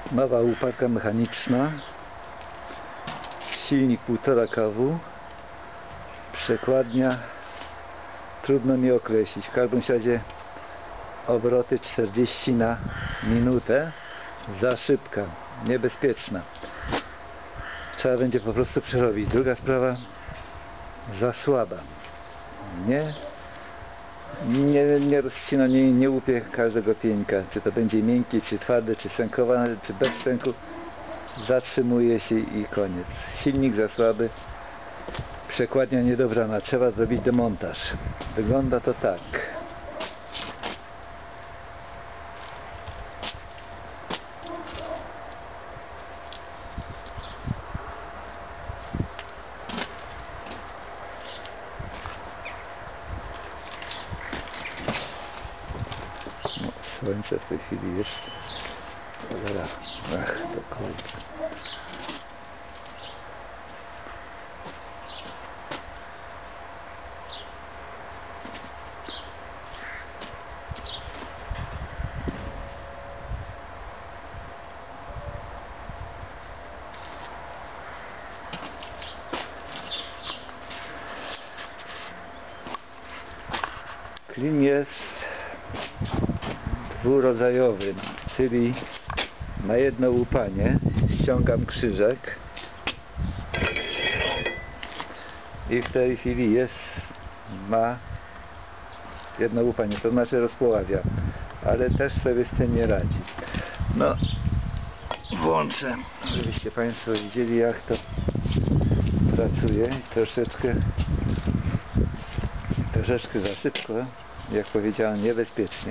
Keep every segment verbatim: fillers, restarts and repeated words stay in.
Nowa łuparka mechaniczna, silnik półtora kW, przekładnia trudno mi określić, w każdym razie obroty czterdzieści na minutę, za szybka, niebezpieczna, trzeba będzie po prostu przerobić. Druga sprawa, za słaba, nie nie, nie rozcina, nie, nie łupie każdego pieńka, czy to będzie miękki, czy twardy, czy sękowany, czy bez sęku, zatrzymuje się i koniec. Silnik za słaby, przekładnia niedograna, trzeba zrobić demontaż. Wygląda to tak. No, słońce w tej chwili jest. Cholera. Ach, to kurde. Klin jest dwurodzajowy, czyli na jedno łupanie ściągam krzyżek i w tej chwili jest na jedno łupanie, to znaczy rozpoławia, ale też sobie z tym nie radzi. No, włączę, żebyście Państwo widzieli, jak to pracuje. Troszeczkę troszeczkę za szybko, jak powiedziałem, niebezpiecznie.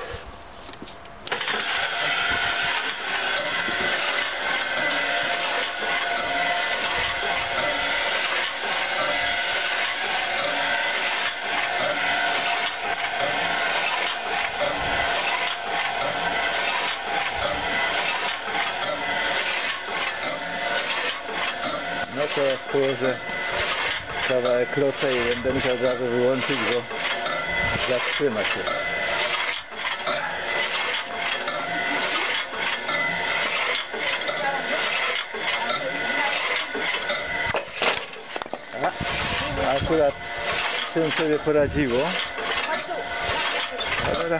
No to jak położę kawałek klocka i będę musiał od razu wyłączyć, bo zatrzyma się. A, akurat z tym sobie poradziło. Dobra.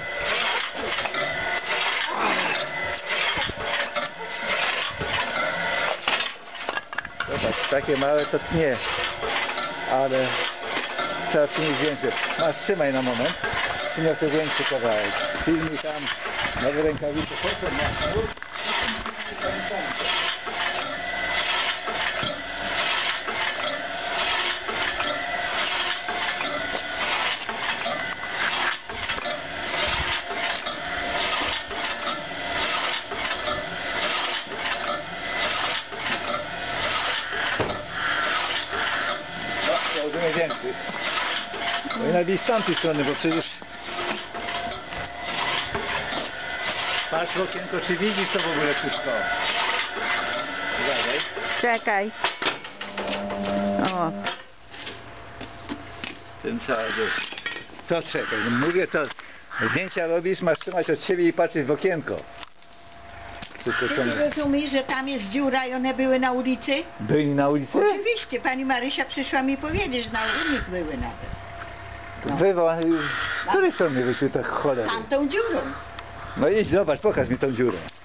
Zobacz, takie małe to tnie, ale trzeba przynieść większe. Masz, trzymaj na moment, przyniosę większy kawałek. Filmij tam, nowe rękawice, potem na dwór. Założymy więcej. No i najpierw z tamtej strony, bo przecież patrz w okienko, czy widzisz to w ogóle wszystko? Uważaj. Czekaj. O. Tym trzeba wiesz. Co czekaj? No mówię, co zdjęcia robisz, masz trzymać od siebie i patrzeć w okienko. Tylko Ty są... nie rozumiesz, że tam jest dziura i one były na ulicy? Byli na ulicy? Oczywiście, pani Marysia przyszła mi powiedzieć, że na u nich były nawet. No. Bywa, z której strony wyszły tak cholery? Tamtą dziurą. No idź, zobacz, pokaż mi tą dziurę.